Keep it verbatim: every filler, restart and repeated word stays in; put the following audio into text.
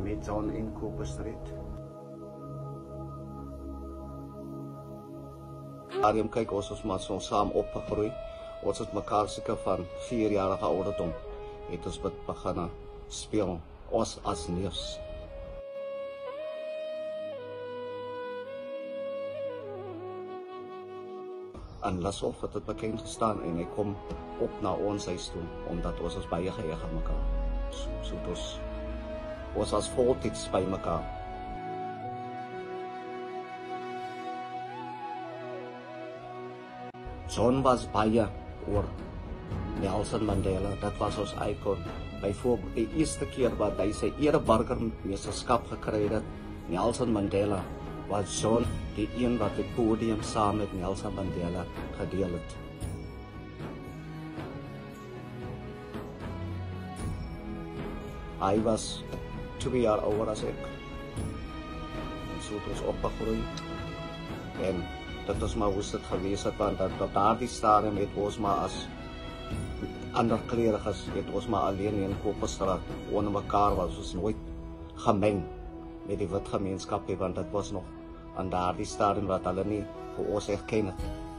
met John in Cooper Street. Daarom kyk ons ons maar so saam opgegroei. Ons het mekaar seker van vierjarige ouderdom het ons begin speel, ons as neefs. En Lashof het het bekend gestaan en hy kom op na ons huis toe, omdat ons ons baie geëig aan mekaar. So, so het ons, ons as voltyds by mekaar. John was baie oor Nelson Mandela, dat was ons icon. Byvoorbeeld die eerste keer wat hy sy ereburgermeesterskap gekry het, Nelson Mandela, was John die een wat die podium saam met Nelson Mandela gedeel het. Hy was twee jaar ouder as ek. En so het ons opgegroei. En dat is maar hoe het geweest het, want dat op daardie stadium het ons maar as ander kleriges, het ons maar alleen in Koperstraat, onder mekaar was ons nooit gemeng met die wit gemeenskap, want dat was nog aan daardie stadium wat hulle nie vir ons erken het.